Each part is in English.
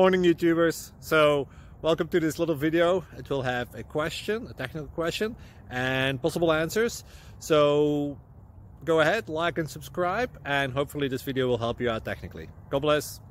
morning, YouTubers. So welcome to this little video. It will have a question, a technical question, and possible answers. So go ahead, like and subscribe, and hopefully this video will help you out technically. God bless.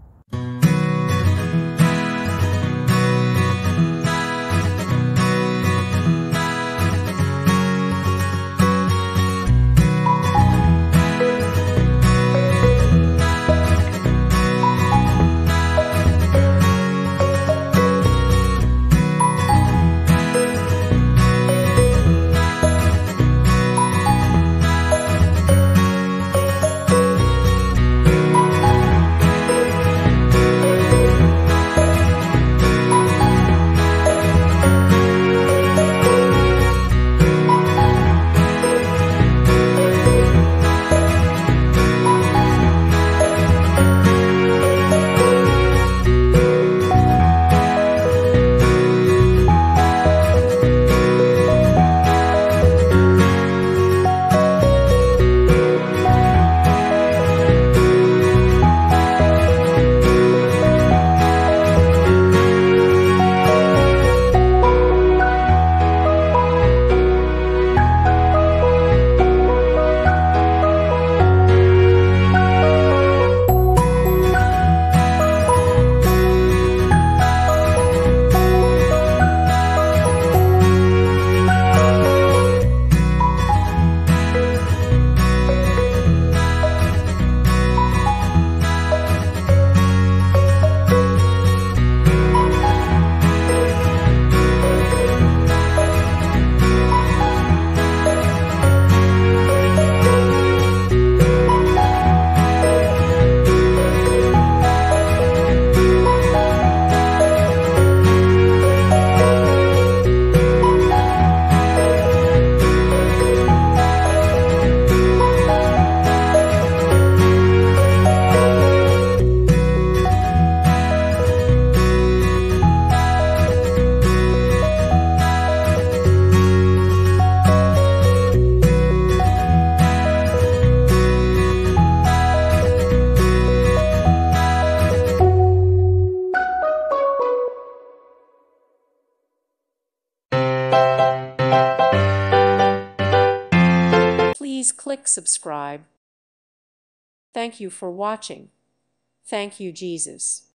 Please click subscribe. Thank you for watching. Thank you, Jesus.